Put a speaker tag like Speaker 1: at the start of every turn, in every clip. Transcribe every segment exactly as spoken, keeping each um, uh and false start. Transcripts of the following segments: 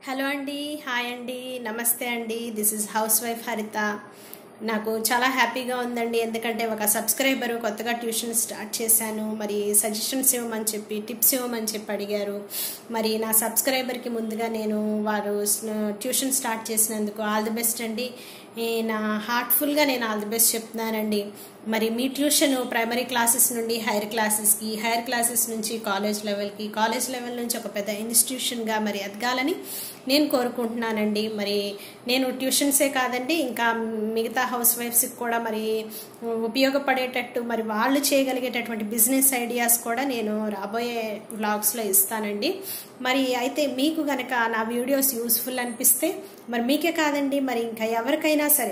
Speaker 1: Hello అండి, hi అండి, నమస్తే అండి. దిస్ ఇస్ హౌస్ వైఫ్ హరిత. నాకు చాలా హ్యాపీగా ఉందండి, ఎందుకంటే ఒక సబ్స్క్రైబరు కొత్తగా ట్యూషన్ స్టార్ట్ చేశాను. మరి సజెషన్స్ ఇవ్వమని చెప్పి, టిప్స్ ఇవ్వమని చెప్పి అడిగారు. మరి నా సబ్స్క్రైబర్కి ముందుగా నేను వారు ట్యూషన్ స్టార్ట్ చేసినందుకు ఆల్ ది బెస్ట్ అండి. నా హార్ట్ఫుల్గా నేను ఆల్ ది బెస్ట్ చెప్తున్నానండి. మరి మీ ట్యూషన్ ప్రైమరీ క్లాసెస్ నుండి హైయర్ క్లాసెస్కి, హైయర్ క్లాసెస్ నుంచి కాలేజ్ లెవెల్కి, కాలేజ్ లెవెల్ నుంచి ఒక పెద్ద ఇన్స్టిట్యూషన్గా మరి ఎదగాలని నేను కోరుకుంటున్నానండి. మరి నేను ట్యూషన్సే కాదండి, ఇంకా మిగతా హౌస్ వైఫ్స్కి కూడా మరి ఉపయోగపడేటట్టు మరి వాళ్ళు చేయగలిగేటటువంటి బిజినెస్ ఐడియాస్ కూడా నేను రాబోయే వ్లాగ్స్లో ఇస్తానండి. మరి అయితే మీకు గనక నా వీడియోస్ యూస్ఫుల్ అనిపిస్తే మరి మీకే కాదండి, మరి ఇంకా ఎవరికైనా సరే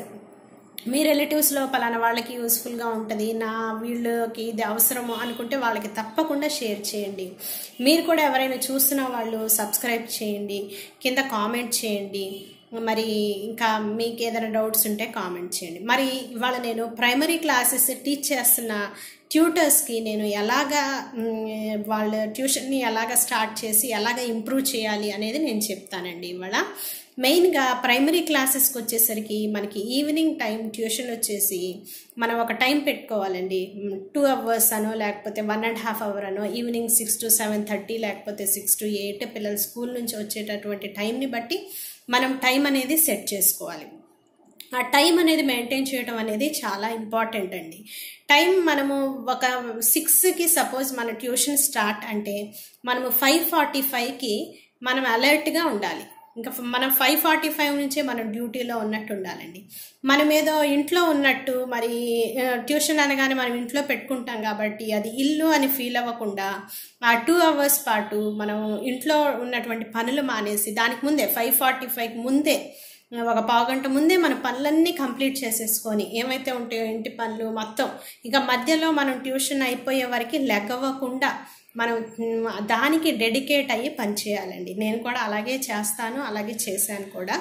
Speaker 1: మీ రిలేటివ్స్లో పలానా వాళ్ళకి యూస్ఫుల్గా ఉంటుంది, నా వీళ్ళకి ఇది అవసరము అనుకుంటే వాళ్ళకి తప్పకుండా షేర్ చేయండి. మీరు కూడా ఎవరైనా చూస్తున్న వాళ్ళు సబ్స్క్రైబ్ చేయండి, కింద కామెంట్ చేయండి. మరి ఇంకా మీకు ఏదైనా డౌట్స్ ఉంటే కామెంట్ చేయండి. మరి ఇవాళ నేను ప్రైమరీ క్లాసెస్ టీచ్ చేస్తున్న ట్యూటర్స్కి నేను ఎలాగా వాళ్ళ ట్యూషన్ని ఎలాగ స్టార్ట్ చేసి ఎలాగ ఇంప్రూవ్ చేయాలి అనేది నేను చెప్తానండి. ఇవాళ మెయిన్గా ప్రైమరీ క్లాసెస్కి వచ్చేసరికి మనకి ఈవినింగ్ టైం ట్యూషన్ వచ్చేసి మనం ఒక టైం పెట్టుకోవాలండి. టూ అవర్స్ అనో లేకపోతే వన్ అండ్ హాఫ్ అవర్ అనో, evening six to seven thirty లేకపోతే సిక్స్ టు ఎయిట్ పిల్లలు స్కూల్ నుంచి వచ్చేటటువంటి టైంని బట్టి మనం టైం అనేది సెట్ చేసుకోవాలి. ఆ టైం అనేది మెయింటైన్ చేయడం అనేది చాలా ఇంపార్టెంట్ అండి. టైం మనము ఒక సిక్స్కి సపోజ్ మన ట్యూషన్ స్టార్ట్ అంటే మనము ఫైవ్ ఫార్టీ ఫైవ్కి మనం అలర్ట్గా ఉండాలి. ఇంకా మనం ఫైవ్ ఫార్టీ ఫైవ్ నుంచే మనం డ్యూటీలో ఉన్నట్టు ఉండాలండి. మనం ఏదో ఇంట్లో ఉన్నట్టు, మరి ట్యూషన్ అనగానే మనం ఇంట్లో పెట్టుకుంటాం కాబట్టి అది ఇల్లు అని ఫీల్ అవ్వకుండా ఆ టూ అవర్స్ పాటు మనం ఇంట్లో ఉన్నటువంటి పనులు మానేసి దానికి ముందే ఫైవ్ ఫార్టీ ఫైవ్కి ముందే ఒక పావుగంట ముందే మన పనులన్నీ కంప్లీట్ చేసేసుకొని ఏమైతే ఉంటాయో ఇంటి పనులు మొత్తం ఇంకా మధ్యలో మనం ట్యూషన్ అయిపోయే వరకు లెగవ్వకుండా మనం దానికి డెడికేట్ అయ్యి పనిచేయాలండి. నేను కూడా అలాగే చేస్తాను, అలాగే చేశాను కూడా.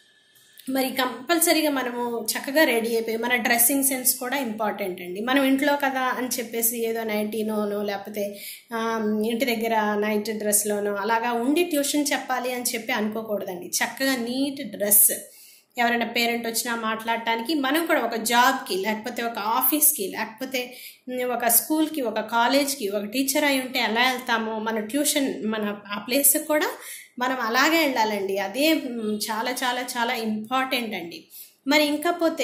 Speaker 1: మరి కంపల్సరీగా మనము చక్కగా రెడీ అయిపోయి మన డ్రెస్సింగ్ సెన్స్ కూడా ఇంపార్టెంట్ అండి. మనం ఇంట్లో కదా అని చెప్పేసి ఏదో నైటీనోనో లేకపోతే ఇంటి దగ్గర నైట్ డ్రెస్లోనో అలాగా ఉండి ట్యూషన్ చెప్పాలి అని చెప్పి అనుకోకూడదండి. చక్కగా నీట్ డ్రెస్, ఎవరైనా పేరెంట్ వచ్చినా మాట్లాడటానికి, మనం కూడా ఒక జాబ్కి లేకపోతే ఒక ఆఫీస్కి లేకపోతే ఒక స్కూల్కి ఒక కాలేజ్కి ఒక టీచర్ అయి ఉంటే ఎలా వెళ్తామో మన ట్యూషన్ మన ఆ ప్లేస్కి కూడా మనం అలాగే వెళ్ళాలండి. అదే చాలా చాలా చాలా ఇంపార్టెంట్ అండి. మరి ఇంకా పోతే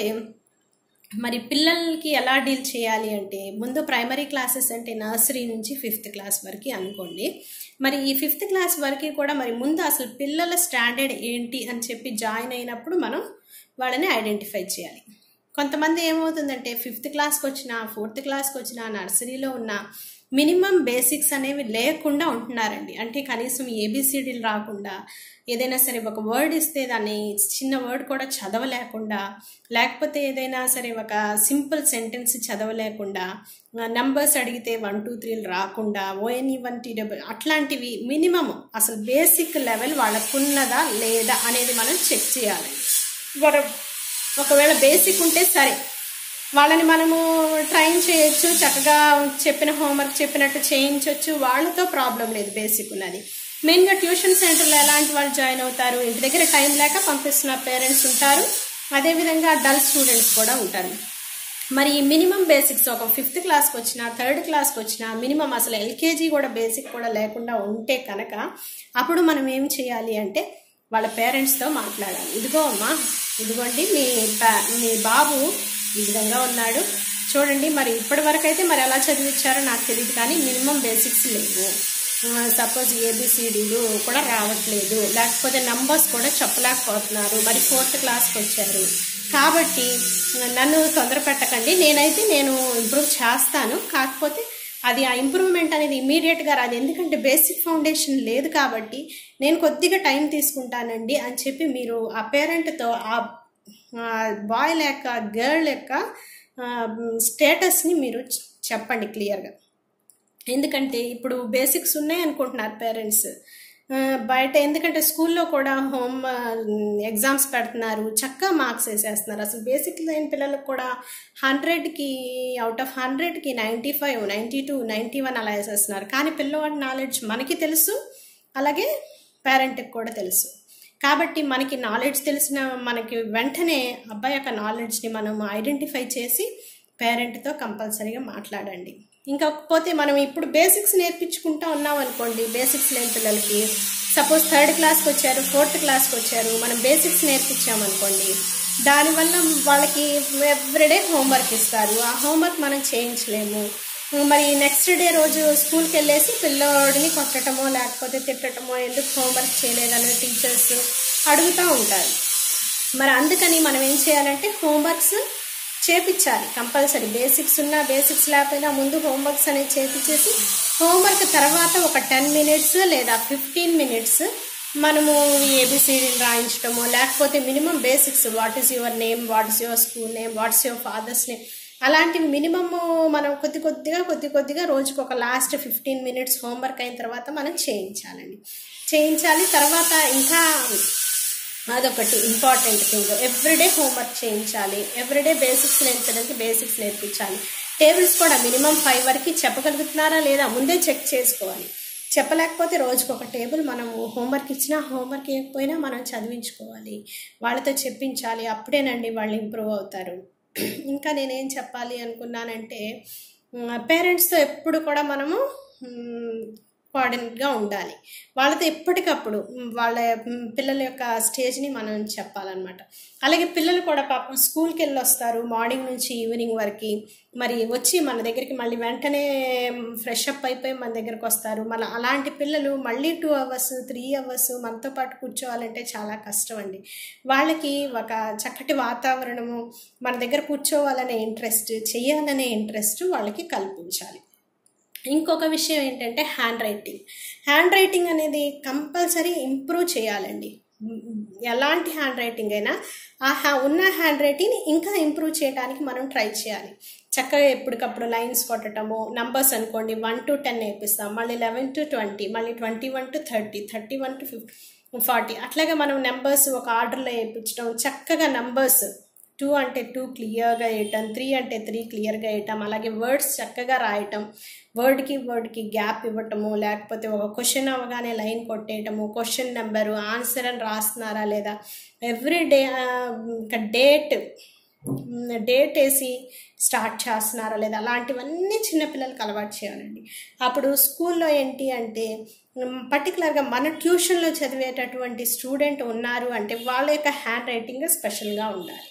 Speaker 1: మరి పిల్లలకి ఎలా డీల్ చేయాలి అంటే ముందు ప్రైమరీ క్లాసెస్ అంటే నర్సరీ నుంచి ఫిఫ్త్ క్లాస్ వరకు అనుకోండి. మరి ఈ ఫిఫ్త్ క్లాస్ వరకు కూడా మరి ముందు అసలు పిల్లల స్టాండర్డ్ ఏంటి అని చెప్పి జాయిన్ అయినప్పుడు మనం వాళ్ళని ఐడెంటిఫై చేయాలి. కొంతమంది ఏమవుతుందంటే ఫిఫ్త్ క్లాస్కి వచ్చినా ఫోర్త్ క్లాస్కి వచ్చినా నర్సరీలో ఉన్న మినిమం బేసిక్స్ అనేవి లేకుండా ఉంటున్నారండి. అంటే కనీసం ఏబిసిడీలు రాకుండా, ఏదైనా సరే ఒక వర్డ్ ఇస్తే దాన్ని చిన్న వర్డ్ కూడా చదవలేకుండా, లేకపోతే ఏదైనా సరే ఒక సింపుల్ సెంటెన్స్ చదవలేకుండా, నంబర్స్ అడిగితే వన్ టూ త్రీలు రాకుండా, ఓఎన్ఈ వన్ టీ డబ్ల్యూ అట్లాంటివి మినిమం అసలు బేసిక్ లెవెల్ వాళ్ళకున్నదా లేదా అనేది మనం చెక్ చేయాలి. ఒకవేళ బేసిక్ ఉంటే సరే వాళ్ళని మనము ట్రైన్ చేయొచ్చు, చక్కగా చెప్పిన హోంవర్క్ చెప్పినట్టు చేయించవచ్చు, వాళ్ళతో ప్రాబ్లం లేదు. బేసిక్ ఉన్నది. మెయిన్గా ట్యూషన్ సెంటర్లో ఎలాంటి వాళ్ళు జాయిన్ అవుతారు, ఇంటి దగ్గర టైం లేక పంపిస్తున్న పేరెంట్స్ ఉంటారు, అదేవిధంగా డల్ స్టూడెంట్స్ కూడా ఉంటారు. మరి మినిమం బేసిక్స్ ఒక ఫిఫ్త్ క్లాస్కి వచ్చినా థర్డ్ క్లాస్కి వచ్చినా మినిమం అసలు ఎల్కేజీ కూడా బేసిక్ కూడా లేకుండా ఉంటే కనుక అప్పుడు మనం ఏం చేయాలి అంటే వాళ్ళ పేరెంట్స్తో మాట్లాడాలి. ఇదిగో అమ్మా, ఇదిగోండి మీ మీ బాబు ఈ విధంగా ఉన్నాడు చూడండి, మరి ఇప్పటి వరకు అయితే మరి ఎలా చదివించారో నాకు తెలియదు, కానీ మినిమం బేసిక్స్ లేవు. సపోజ్ ఏబిసిడీలు కూడా రావట్లేదు, లేకపోతే నంబర్స్ కూడా చెప్పలేకపోతున్నారు, మరి ఫోర్త్ క్లాస్కి వచ్చారు కాబట్టి నన్ను తొందర పెట్టకండి, నేనైతే నేను ఇంప్రూవ్ చేస్తాను, కాకపోతే అది ఆ ఇంప్రూవ్మెంట్ అనేది ఇమీడియట్గా రాదు, ఎందుకంటే బేసిక్ ఫౌండేషన్ లేదు కాబట్టి నేను కొద్దిగా టైం తీసుకుంటానండి అని చెప్పి మీరు ఆ పేరెంట్తో ఆ బాయ్ లేక గర్ల్ యొక్క స్టేటస్ని మీరు చెప్పండి క్లియర్గా. ఎందుకంటే ఇప్పుడు బేసిక్స్ ఉన్నాయి అనుకుంటున్నారు పేరెంట్స్ బయట, ఎందుకంటే స్కూల్లో కూడా హోమ్ ఎగ్జామ్స్ పెడుతున్నారు, చక్కగా మార్క్స్ వేసేస్తున్నారు. అసలు బేసిక్ లేని పిల్లలకు కూడా హండ్రెడ్కి అవుట్ ఆఫ్ హండ్రెడ్కి ninety five ninety two ninety one అలా వేసేస్తున్నారు. కానీ పిల్లవాడి నాలెడ్జ్ మనకి తెలుసు, అలాగే పేరెంట్కి కూడా తెలుసు. కాబట్టి మనకి నాలెడ్జ్ తెలిసిన మనకి వెంటనే అబ్బాయి యొక్క నాలెడ్జ్ని మనం ఐడెంటిఫై చేసి పేరెంట్తో కంపల్సరీగా మాట్లాడండి. ఇంకపోతే మనం ఇప్పుడు బేసిక్స్ నేర్పించుకుంటూ ఉన్నాం అనుకోండి, బేసిక్స్ లేని పిల్లలకి సపోజ్ థర్డ్ క్లాస్కి వచ్చారు, ఫోర్త్ క్లాస్కి వచ్చారు, మనం బేసిక్స్ నేర్పించామనుకోండి, దానివల్ల వాళ్ళకి ఎవ్రీడే హోంవర్క్ ఇస్తారు, ఆ హోంవర్క్ మనం చేయించలేము. మరి నెక్స్ట్ డే రోజు స్కూల్కి వెళ్ళేసి పిల్లోడిని కొట్టడమో లేకపోతే తిట్టడమో ఎందుకు హోంవర్క్ చేయలేదని టీచర్స్ అడుగుతూ ఉంటారు. మరి అందుకని మనం ఏం చేయాలంటే హోంవర్క్స్ చేపించాలి కంపల్సరీ. బేసిక్స్ ఉన్నా బేసిక్స్ లేకపోయినా ముందు హోంవర్క్స్ అనేది చేపించేసి హోంవర్క్ తర్వాత ఒక టెన్ మినిట్స్ లేదా ఫిఫ్టీన్ మినిట్స్ మనము ఏబిసిడీని రాయించడమో లేకపోతే minimum basics, what is your name, what is your school name, what's your father's name, అలాంటివి మినిమమ్ మనం కొద్ది కొద్దిగా కొద్ది కొద్దిగా రోజుకు ఒక లాస్ట్ ఫిఫ్టీన్ మినిట్స్ హోంవర్క్ అయిన తర్వాత మనం చేయించాలండి. చేయించాలి. తర్వాత ఇంకా అదొకటి ఇంపార్టెంట్ థింగ్, ఎవ్రీడే హోంవర్క్ చేయించాలి. ఎవ్రీడే బేసిక్స్ నేర్పించడానికి బేసిక్స్ నేర్పించాలి. టేబుల్స్ కూడా మినిమం ఫైవ్ వరకు చెప్పగలుగుతున్నారా లేదా ముందే చెక్ చేసుకోవాలి. చెప్పలేకపోతే రోజుకు ఒక టేబుల్ మనం హోంవర్క్ ఇచ్చినా హోంవర్క్ ఇవ్వకపోయినా మనం చదివించుకోవాలి, వాళ్ళతో చెప్పించాలి. అప్పుడేనండి వాళ్ళు ఇంప్రూవ్ అవుతారు. ఇంకా నేనేం చెప్పాలి అనుకున్నానంటే పేరెంట్స్తో ఎప్పుడు కూడా మనము కోఆర్డినేట్గా ఉండాలి. వాళ్ళతో ఎప్పటికప్పుడు వాళ్ళ పిల్లల యొక్క స్టేజ్ని మనం చెప్పాలన్నమాట. అలాగే పిల్లలు కూడా పాపం స్కూల్కి వెళ్ళి వస్తారు మార్నింగ్ నుంచి ఈవినింగ్ వరకు, మరి వచ్చి మన దగ్గరికి మళ్ళీ వెంటనే ఫ్రెష్ అప్ అయిపోయి మన దగ్గరకు వస్తారు. మన అలాంటి పిల్లలు మళ్ళీ టూ అవర్స్ త్రీ అవర్స్ మనతో పాటు కూర్చోవాలంటే చాలా కష్టం అండి. వాళ్ళకి ఒక చక్కటి వాతావరణము, మన దగ్గర కూర్చోవాలనే ఇంట్రెస్ట్, చేయాలనే ఇంట్రెస్ట్ వాళ్ళకి కల్పించాలి. ఇంకొక విషయం ఏంటంటే హ్యాండ్ రైటింగ్. హ్యాండ్ రైటింగ్ అనేది కంపల్సరీ ఇంప్రూవ్ చేయాలండి. ఎలాంటి హ్యాండ్ రైటింగ్ అయినా ఆ హ్యా ఉన్న హ్యాండ్ రైటింగ్ని ఇంకా ఇంప్రూవ్ చేయడానికి మనం ట్రై చేయాలి. చక్కగా ఎప్పటికప్పుడు లైన్స్ కొట్టడము, నంబర్స్ అనుకోండి వన్ టు టెన్ నేర్పిస్తాం, మళ్ళీ లెవెన్ టు ట్వంటీ, మళ్ళీ twenty one to thirty, thirty one to fifty, forty, అట్లాగే మనం నెంబర్స్ ఒక ఆర్డర్లో వేయించడం. చక్కగా నంబర్స్ టూ అంటే టూ క్లియర్గా వేయటం, త్రీ అంటే త్రీ క్లియర్గా వేయటం, అలాగే వర్డ్స్ చక్కగా రాయటం, వర్డ్కి వర్డ్కి గ్యాప్ ఇవ్వటము, లేకపోతే ఒక క్వశ్చన్ అవ్వగానే లైన్ కొట్టేయటము, క్వశ్చన్ నెంబరు, ఆన్సర్ అని రాస్తున్నారా లేదా, ఎవ్రీ డే ఇంకా డేట్ డేట్ వేసి స్టార్ట్ చేస్తున్నారా లేదా, అలాంటివన్నీ చిన్నపిల్లలకి అలవాటు చేయాలండి. అప్పుడు స్కూల్లో ఏంటి అంటే పర్టికులర్గా మన ట్యూషన్లో చదివేటటువంటి స్టూడెంట్ ఉన్నారు అంటే వాళ్ళ యొక్క హ్యాండ్ రైటింగ్ స్పెషల్గా ఉండాలి.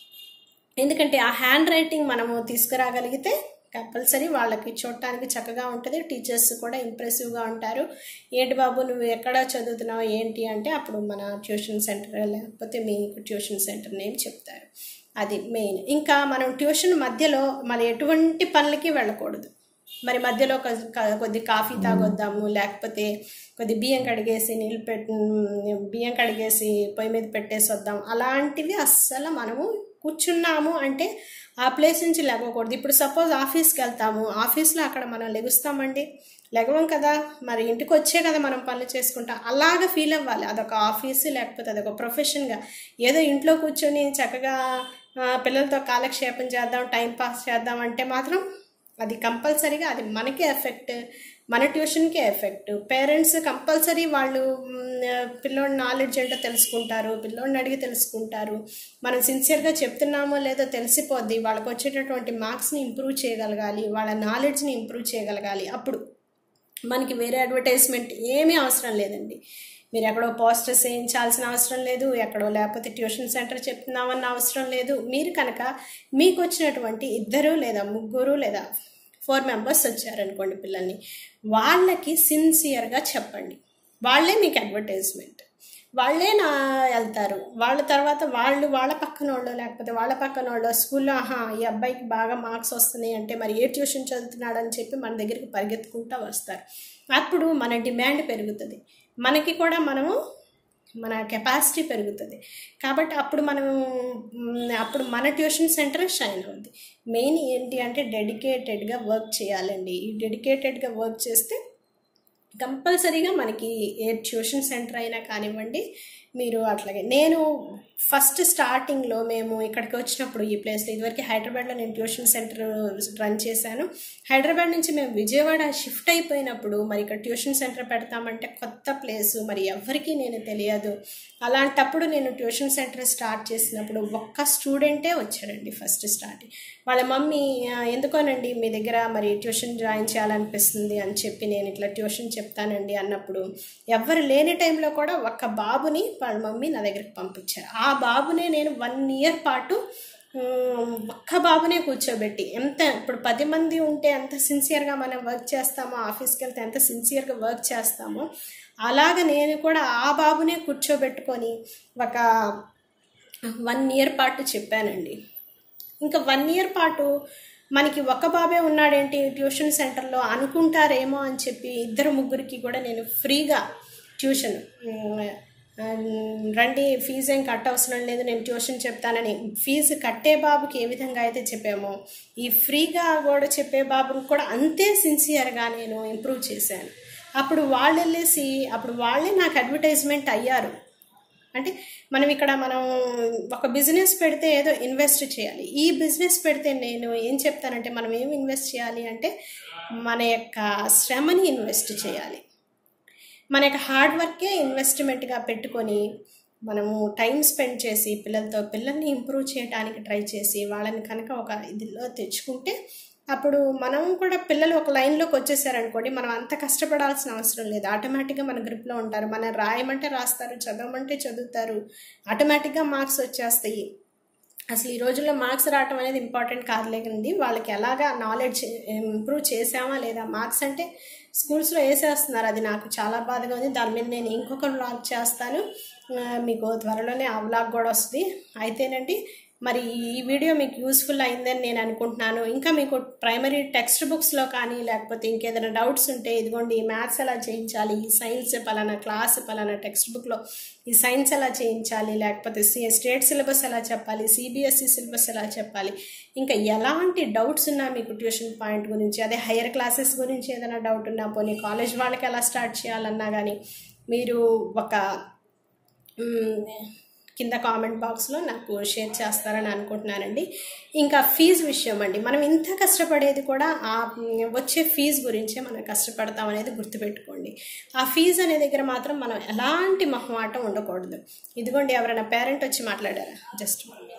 Speaker 1: ఎందుకంటే ఆ హ్యాండ్ రైటింగ్ మనము తీసుకురాగలిగితే కంపల్సరీ వాళ్ళకి చూడటానికి చక్కగా ఉంటుంది. టీచర్స్ కూడా ఇంప్రెసివ్గా ఉంటారు. ఏంటి బాబు నువ్వు ఎక్కడ చదువుతున్నావు ఏంటి అంటే అప్పుడు మన ట్యూషన్ సెంటర్ లేకపోతే మీ ట్యూషన్ సెంటర్ నేమ్ చెప్తారు. అది మెయిన్. ఇంకా మనం ట్యూషన్ మధ్యలో మన ఎటువంటి పనులకి వెళ్ళకూడదు. మరి మధ్యలో కొద్ది కాఫీ తాగొద్దాము, లేకపోతే కొద్ది బియ్యం కడిగేసి నీళ్ళు పెట్టి బియ్యం కడిగేసి పొయ్యి మీద పెట్టేసి వద్దాం, అలాంటివి అస్సలు మనము కూర్చున్నాము అంటే ఆ ప్లేస్ నుంచి లెగకూడదు. ఇప్పుడు సపోజ్ ఆఫీస్కి వెళ్తాము, ఆఫీస్లో అక్కడ మనం లెగుస్తామండి, లెగవం కదా, మరి ఇంటికి వచ్చే కదా మనం పనులు చేసుకుంటాం, అలాగా ఫీల్ అవ్వాలి. అదొక ఆఫీసు లేకపోతే అదొక ప్రొఫెషన్గా. ఏదో ఇంట్లో కూర్చొని చక్కగా పిల్లలతో కాలక్షేపం చేద్దాం, టైం పాస్ చేద్దాం అంటే మాత్రం అది కంపల్సరీగా అది మనకే ఎఫెక్ట్, మన ట్యూషన్కే ఎఫెక్ట్. పేరెంట్స్ కంపల్సరీ వాళ్ళు పిల్లోడి నాలెడ్జ్ ఏంటో తెలుసుకుంటారు, పిల్లోడిని అడిగి తెలుసుకుంటారు. మనం సిన్సియర్గా చెప్తున్నామో లేదో తెలిసిపోద్ది. వాళ్ళకి వచ్చేటటువంటి మార్క్స్ని ఇంప్రూవ్ చేయగలగాలి, వాళ్ళ నాలెడ్జ్ని ఇంప్రూవ్ చేయగలగాలి. అప్పుడు మనకి వేరే అడ్వర్టైజ్మెంట్ ఏమీ అవసరం లేదండి. మీరు ఎక్కడో పోస్టర్స్ వేయించాల్సిన అవసరం లేదు, ఎక్కడో లేకపోతే ట్యూషన్ సెంటర్ చెప్తున్నామన్న అవసరం లేదు. మీరు కనుక మీకు వచ్చినటువంటి ఇద్దరు లేదా ముగ్గురు లేదా ఫోర్ మెంబర్స్ వచ్చారనుకోండి పిల్లల్ని, వాళ్ళకి సిన్సియర్గా చెప్పండి. వాళ్ళే మీకు అడ్వర్టైజ్మెంట్, వాళ్ళే నా వెళ్తారు. వాళ్ళ తర్వాత వాళ్ళు వాళ్ళ పక్కన వాళ్ళు లేకపోతే వాళ్ళ పక్కన వాళ్ళు స్కూల్లో ఆహా ఈ అబ్బాయికి బాగా మార్క్స్ వస్తున్నాయి అంటే మరి ఏ ట్యూషన్ చదువుతున్నాడు అని చెప్పి మన దగ్గరికి పరిగెత్తుకుంటూ వస్తారు. అప్పుడు మన డిమాండ్ పెరుగుతుంది, మనకి కూడా మనము మన కెపాసిటీ పెరుగుతుంది. కాబట్టి అప్పుడు మనం అప్పుడు మన ట్యూషన్ సెంటర్ షైన్ అవుతుంది. మెయిన్ ఏంటి అంటే డెడికేటెడ్గా వర్క్ చేయాలండి. ఈ డెడికేటెడ్గా వర్క్ చేస్తే కంపల్సరీగా మనకి ఏ ట్యూషన్ సెంటర్ అయినా కానివ్వండి, మీరు అట్లాగే నేను ఫస్ట్ స్టార్టింగ్లో మేము ఇక్కడికి వచ్చినప్పుడు ఈ ప్లేస్లో ఇదివరకు హైదరాబాద్లో నేను ట్యూషన్ సెంటర్ రన్ చేశాను. హైదరాబాద్ నుంచి మేము విజయవాడ షిఫ్ట్ అయిపోయినప్పుడు మరి ఇక్కడ ట్యూషన్ సెంటర్ పెడతామంటే కొత్త ప్లేసు, మరి ఎవరికీ నేను తెలియదు. అలాంటప్పుడు నేను ట్యూషన్ సెంటర్ స్టార్ట్ చేసినప్పుడు ఒక్క స్టూడెంటే వచ్చాడండి ఫస్ట్ స్టార్టింగ్. వాళ్ళ మమ్మీ ఎందుకోనండి మీ దగ్గర మరి ట్యూషన్ జాయిన్ చేయాలనిపిస్తుంది అని చెప్పి నేను ఇట్లా ట్యూషన్ చెప్తానండి అన్నప్పుడు ఎవరు లేని టైంలో కూడా ఒక్క బాబుని వాళ్ళ మమ్మీ నా దగ్గరికి పంపించారు. ఆ బాబునే నేను వన్ ఇయర్ పాటు ఒక్క బాబునే కూర్చోబెట్టి, ఎంత ఇప్పుడు పది మంది ఉంటే ఎంత సిన్సియర్గా మనం వర్క్ చేస్తామో, ఆఫీస్కి వెళ్తే ఎంత సిన్సియర్గా వర్క్ చేస్తామో అలాగ నేను కూడా ఆ బాబునే కూర్చోబెట్టుకొని ఒక వన్ ఇయర్ పాటు చెప్పానండి. ఇంకా వన్ ఇయర్ పాటు మనకి ఒక బాబే ఉన్నాడేంటి ట్యూషన్ సెంటర్లో అనుకుంటారేమో అని చెప్పి ఇద్దరు ముగ్గురికి కూడా నేను ఫ్రీగా ట్యూషన్, రండి ఫీజు ఏం కట్ అవసరం లేదు నేను ట్యూషన్ చెప్తానని ఫీజు కట్టే బాబుకి ఏ విధంగా అయితే చెప్పామో ఈ ఫ్రీగా కూడా చెప్పే బాబుని కూడా అంతే సిన్సియర్గా నేను ఇంప్రూవ్ చేశాను. అప్పుడు వాళ్ళు వెళ్ళేసి అప్పుడు వాళ్ళే నాకు అడ్వర్టైజ్మెంట్ అయ్యారు. అంటే మనం ఇక్కడ మనం ఒక బిజినెస్ పెడితే ఏదో ఇన్వెస్ట్ చేయాలి. ఈ బిజినెస్ పెడితే నేను ఏం చెప్తానంటే మనం ఏం ఇన్వెస్ట్ చేయాలి అంటే మన యొక్క శ్రమని ఇన్వెస్ట్ చేయాలి. మన యొక్క హార్డ్ వర్కే ఇన్వెస్ట్మెంట్గా పెట్టుకొని మనము టైం స్పెండ్ చేసి పిల్లలతో పిల్లల్ని ఇంప్రూవ్ చేయడానికి ట్రై చేసి వాళ్ళని కనుక ఒక ఇదిలో తెచ్చుకుంటే అప్పుడు మనం కూడా పిల్లలు ఒక లైన్లోకి వచ్చేసారనుకోండి, మనం అంత కష్టపడాల్సిన అవసరం లేదు. ఆటోమేటిక్గా మన గ్రిప్లో ఉంటారు. మనం రాయమంటే రాస్తారు, చదవమంటే చదువుతారు, ఆటోమేటిక్గా మార్క్స్ వచ్చేస్తాయి. అసలు ఈ రోజుల్లో మార్క్స్ రావటం అనేది ఇంపార్టెంట్ కాదులేకండి, వాళ్ళకి ఎలాగా నాలెడ్జ్ ఇంప్రూవ్ చేసామా లేదా. మార్క్స్ అంటే స్కూల్స్లో వేసేస్తున్నారు, అది నాకు చాలా బాధగా ఉంది. దాని మీద నేను ఇంకొక వ్లాగ్ చేస్తాను, మీకు త్వరలోనే ఆ వ్లాగ్ కూడా వస్తుంది. అయితేనండి మరి ఈ వీడియో మీకు యూస్ఫుల్ అయిందని నేను అనుకుంటున్నాను. ఇంకా మీకు ప్రైమరీ టెక్స్ట్ బుక్స్లో కానీ లేకపోతే ఇంకేదైనా డౌట్స్ ఉంటే ఇదిగోండి మ్యాథ్స్ ఎలా చేయించాలి, ఈ సైన్స్ పలానా క్లాస్ పలానా టెక్స్ట్ బుక్లో ఈ సైన్స్ ఎలా చేయించాలి, లేకపోతే స్టేట్ సిలబస్ ఎలా చెప్పాలి, సిబిఎస్ఈ సిలబస్ ఎలా చెప్పాలి, ఇంకా ఎలాంటి డౌట్స్ ఉన్నా మీకు ట్యూషన్ పాయింట్ గురించి, అదే హైయర్ క్లాసెస్ గురించి ఏదైనా డౌట్ ఉన్నా, పోనీ కాలేజ్ వాళ్ళకి ఎలా స్టార్ట్ చేయాలన్నా కానీ మీరు ఒక కింద కామెంట్ బాక్స్లో నాకు షేర్ చేస్తారని అనుకుంటున్నానండి. ఇంకా ఫీజు విషయం అండి, మనం ఇంత కష్టపడేది కూడా ఆ వచ్చే ఫీజు గురించే మనం కష్టపడతాం అనేది గుర్తుపెట్టుకోండి. ఆ ఫీజు అనే దగ్గర మాత్రం మనం ఎలాంటి మొహమాటం ఉండకూడదు. ఇదిగోండి ఎవరైనా పేరెంట్ వచ్చి మాట్లాడారా, జస్ట్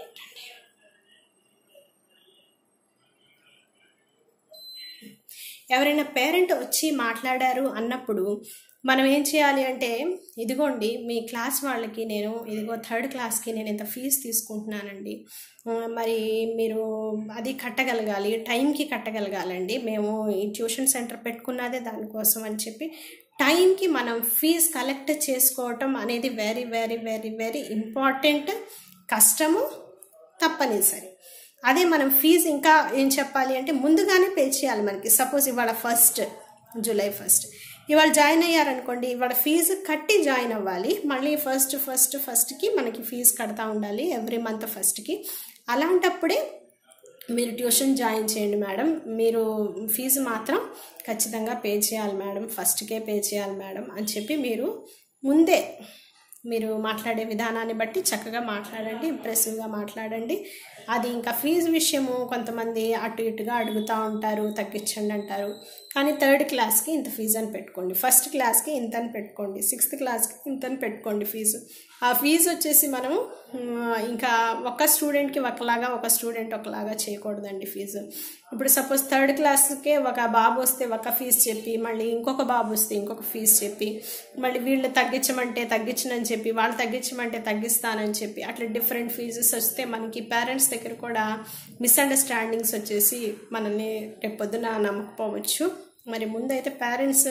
Speaker 1: ఎవరైనా పేరెంట్ వచ్చి మాట్లాడారు అన్నప్పుడు మనం ఏం చేయాలి అంటే ఇదిగోండి మీ క్లాస్ వాళ్ళకి నేను ఇదిగో థర్డ్ క్లాస్కి నేను ఇంత ఫీజు తీసుకుంటున్నానండి, మరి మీరు అది కట్టగలగాలి, టైంకి కట్టగలగాలండి, మేము ఈ ట్యూషన్ సెంటర్ పెట్టుకున్నదే దానికోసం అని చెప్పి టైంకి మనం ఫీజు కలెక్ట్ చేసుకోవటం అనేది very very very very important, కష్టము, తప్పనిసరి. అదే మనం ఫీజు ఇంకా ఏం చెప్పాలి అంటే ముందుగానే పే చేయాలి. మనకి సపోజ్ ఇవాళ ఫస్ట్ జూలై ఫస్ట్ ఇవాళ జాయిన్ అయ్యారనుకోండి, ఇవాళ ఫీజు కట్టి జాయిన్ అవ్వాలి. మళ్ళీ ఫస్ట్ ఫస్ట్ ఫస్ట్కి మనకి ఫీజు కడతా ఉండాలి ఎవ్రీ మంత్ ఫస్ట్కి. అలాంటప్పుడే మీరు ట్యూషన్ జాయిన్ చేయండి మేడం, మీరు ఫీజు మాత్రం ఖచ్చితంగా పే చేయాలి మేడం, ఫస్ట్కే పే చేయాలి మేడం అని చెప్పి మీరు ముందే మీరు మాట్లాడే విధానాన్ని బట్టి చక్కగా మాట్లాడండి, ఇంప్రెసివ్గా మాట్లాడండి. అది ఇంకా ఫీజు విషయము కొంతమంది అటు ఇటుగా అడుగుతూ ఉంటారు, తగ్గించండి అంటారు. కానీ థర్డ్ క్లాస్కి ఇంత ఫీజు అని పెట్టుకోండి, ఫస్ట్ క్లాస్కి ఇంత అని పెట్టుకోండి, సిక్స్త్ క్లాస్కి ఇంత అని పెట్టుకోండి ఫీజు. ఆ ఫీజు వచ్చేసి మనము ఇంకా ఒక స్టూడెంట్కి ఒకలాగా ఒక స్టూడెంట్ ఒకలాగా చేయకూడదండి ఫీజు. ఇప్పుడు సపోజ్ థర్డ్ క్లాస్కే ఒక బాబు వస్తే ఒక ఫీజు చెప్పి, మళ్ళీ ఇంకొక బాబు వస్తే ఇంకొక ఫీజు చెప్పి, మళ్ళీ వీళ్ళు తగ్గించమంటే తగ్గించనని చెప్పి, వాళ్ళు తగ్గించమంటే తగ్గిస్తానని చెప్పి, అట్లా డిఫరెంట్ ఫీజెస్ వస్తే మనకి పేరెంట్స్ దగ్గర కూడా మిస్అండర్స్టాండింగ్స్ వచ్చేసి మనల్ని రేపు పొద్దున నమ్మకపోవచ్చు. మరి ముందైతే పేరెంట్స్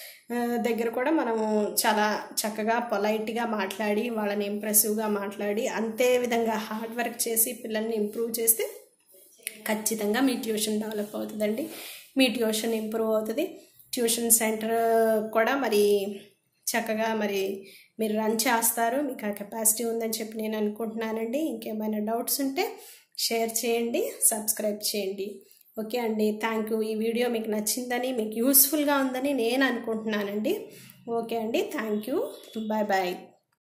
Speaker 1: దగ్గర కూడా మనము చాలా చక్కగా పొలైట్గా మాట్లాడి వాళ్ళని ఇంప్రెసివ్గా మాట్లాడి అంతే విధంగా హార్డ్ వర్క్ చేసి పిల్లల్ని ఇంప్రూవ్ చేస్తే ఖచ్చితంగా మీ ట్యూషన్ డెవలప్ అవుతుందండి, మీ ట్యూషన్ ఇంప్రూవ్ అవుతుంది. ట్యూషన్ సెంటర్ కూడా మరి చక్కగా మరి మీరు రన్ చేస్తారు, మీకు ఆ కెపాసిటీ ఉందని చెప్పి నేను అనుకుంటున్నానండి. ఇంకేమైనా డౌట్స్ ఉంటే షేర్ చేయండి, సబ్స్క్రైబ్ చేయండి. ఓకే అండి, థ్యాంక్ యూ. ఈ వీడియో మీకు నచ్చిందని, మీకు యూస్ఫుల్గా ఉందని నేను అనుకుంటున్నానండి. ఓకే అండి, థ్యాంక్ యూ. Bye bye.